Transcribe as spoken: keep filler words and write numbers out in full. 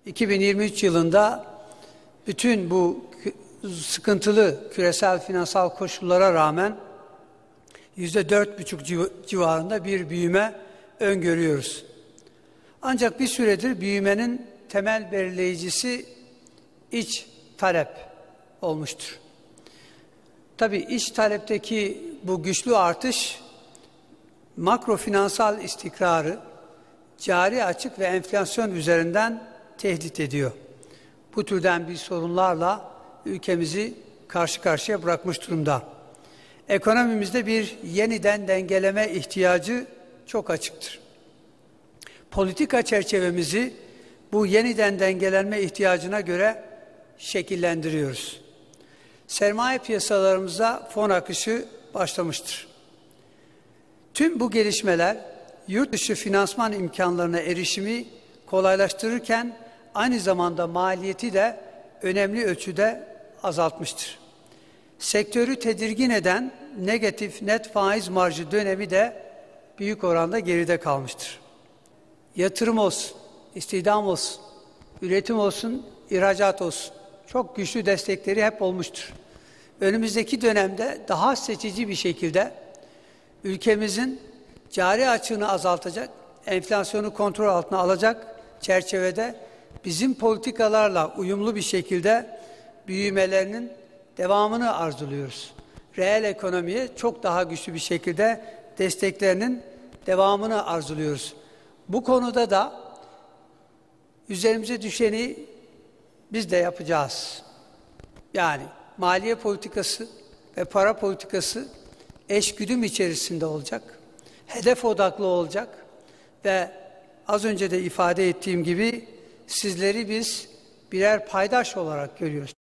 iki bin yirmi üç yılında bütün bu sıkıntılı küresel finansal koşullara rağmen yüzde dört buçuk civarında bir büyüme öngörüyoruz. Ancak bir süredir büyümenin temel belirleyicisi iç talep olmuştur. Tabii iç talepteki bu güçlü artış makro finansal istikrarı, cari açık ve enflasyon üzerinden tehdit ediyor. Bu türden bir sorunlarla ülkemizi karşı karşıya bırakmış durumda. Ekonomimizde bir yeniden dengeleme ihtiyacı çok açıktır. Politika çerçevemizi bu yeniden dengelenme ihtiyacına göre şekillendiriyoruz. Sermaye piyasalarımıza fon akışı başlamıştır. Tüm bu gelişmeler yurt dışı finansman imkanlarına erişimi kolaylaştırırken aynı zamanda maliyeti de önemli ölçüde azaltmıştır. Sektörü tedirgin eden negatif net faiz marjı dönemi de büyük oranda geride kalmıştır. Yatırım olsun, istihdam olsun, üretim olsun, ihracat olsun çok güçlü destekleri hep olmuştur. Önümüzdeki dönemde daha seçici bir şekilde ülkemizin cari açığını azaltacak, enflasyonu kontrol altına alacak çerçevede bizim politikalarla uyumlu bir şekilde büyümelerinin devamını arzuluyoruz. Reel ekonomiye çok daha güçlü bir şekilde desteklerinin devamını arzuluyoruz. Bu konuda da üzerimize düşeni biz de yapacağız. Yani maliye politikası ve para politikası eşgüdüm içerisinde olacak, hedef odaklı olacak ve az önce de ifade ettiğim gibi sizleri biz birer paydaş olarak görüyoruz.